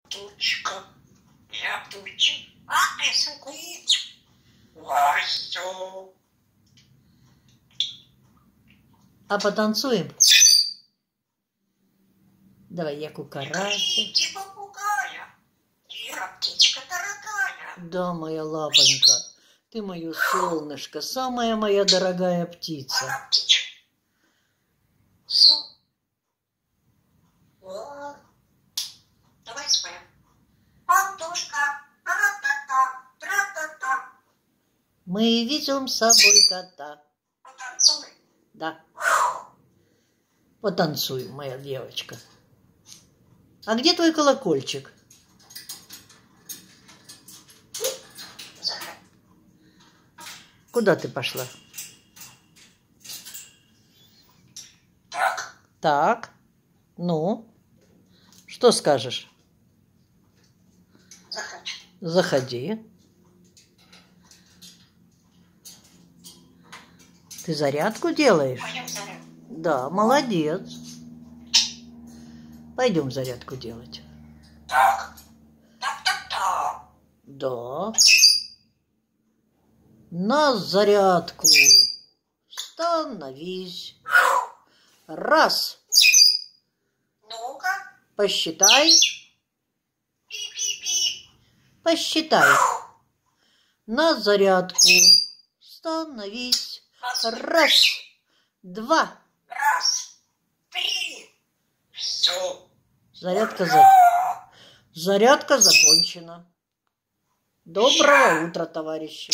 Тучка, я тучи, а песенку Васю. А потанцуем? Давай, я кукарася. Кричи, попугая, Ира, птичка дорогая. Да, моя лапонька, ты мое солнышко, самая моя дорогая птица. Она птичка. Вот. Давай споем. Антошка, тра-та-та, тра-та-та. Мы везем с собой кота. Потанцуй. Да. Потанцуем, моя девочка. А где твой колокольчик? Куда ты пошла? Так. Так. Ну, что скажешь? Заходи. Заходи. Ты зарядку делаешь? Пойдем зарядку. Да, молодец. Пойдем зарядку делать. Так. Так-так-так. Да. На зарядку. Становись. Раз. Ну-ка. Посчитай. Пи-пи-пи. Посчитай. На зарядку. Становись. Раз. Два. Раз. Три. Все. Зарядка закончена. Доброго утра, товарищи.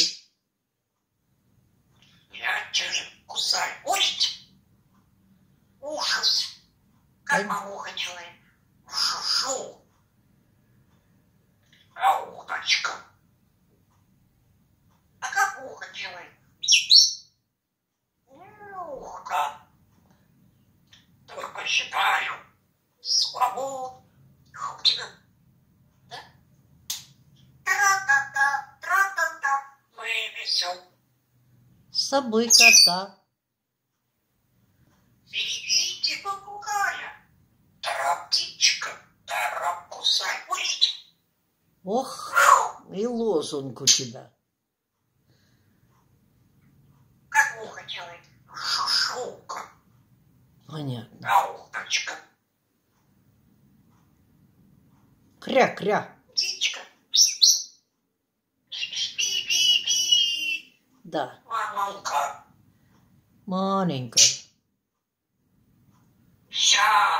Я тебя же кусаю. Ось. Ужас. Как мамуха делает. Шу-шу. А уточка. А как ухо делает? Ухо. Давай посчитаю. Слабо. У тебя. Да? Тра-та-та, тра-та-та. Мы весел. С собой кота. Берегите попугая. Тара, птичка, тара, кусай. Ось. Ох, и лозунг у тебя. Как ухо делает? Шушука. Понятно. А уточка. Кря-кря. Птичка. Пи-пи-пи. Да. Мамонка. Маленькая. Ща.